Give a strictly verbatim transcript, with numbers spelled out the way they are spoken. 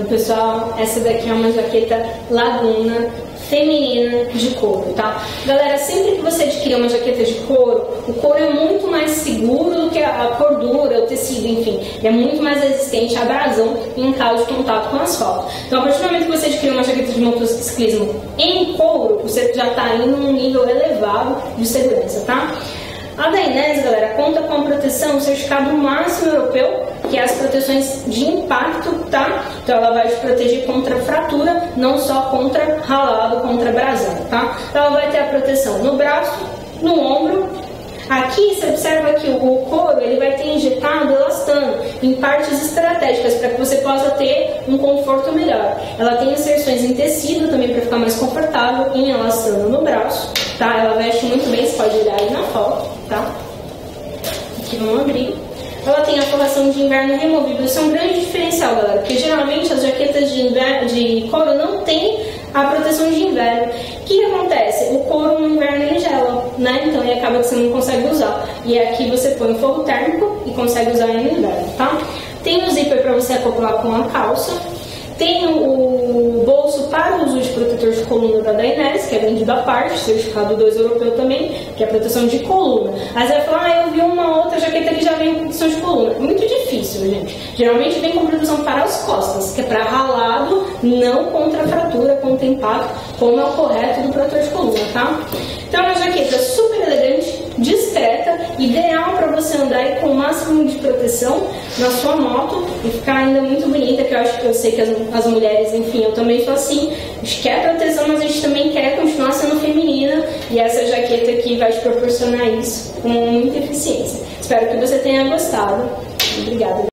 pessoal, essa daqui é uma jaqueta Laguna feminina de couro, tá? Galera, sempre que você adquirir uma jaqueta de couro, o couro é muito mais seguro do que a cordura, o tecido, enfim, é muito mais resistente à abrasão em caso de contato com asfalto. Então, a partir do momento que você adquirir uma jaqueta de motociclismo em couro, você já está indo num nível elevado de segurança, tá? A Dainese, galera, conta com a proteção certificado máximo europeu, que é as proteções de impacto, tá? Então ela vai te proteger contra fratura, não só contra ralado, contra abrasão, tá? Ela vai ter a proteção no braço, no ombro. Aqui você observa que o couro ele vai ter injetado elastano em partes estratégicas para que você possa ter um conforto melhor. Ela tem inserções em tecido também para ficar mais confortável, em elastano no braço, tá? Ela veste muito bem, você pode olhar aí na foto, tá? Aqui vamos abrir. Ela tem a forração de inverno removível. Isso é um grande diferencial, galera, porque geralmente as jaquetas de, inverno, de couro não tem a proteção de inverno. O que, que acontece? O couro no inverno ele gela, né? Então ele acaba que você não consegue usar. E aqui você põe o forro térmico e consegue usar no inverno, tá? Tem o zíper para você acoplar com a calça. Tem o bolso para o uso de protetor de coluna da Dainese, que é vendido à parte, certificado dois europeu também, que é a proteção de coluna. Aí você vai falar, ah, eu vi uma outra jaqueta que já vem com proteção de coluna. Muito difícil, gente. Geralmente vem com proteção para as costas, que é para ralado, não contra fratura, contra impacto, como é o correto do protetor de coluna, tá? Então é uma jaqueta super elegante, discreta, ideal para você andar aí com o máximo de proteção na sua moto e ficar ainda muito bonita, que eu acho que eu sei que as, as mulheres, enfim, eu também sou assim, a gente quer proteção, mas a gente também quer continuar sendo feminina e essa jaqueta aqui vai te proporcionar isso com muita eficiência. Espero que você tenha gostado. Obrigada.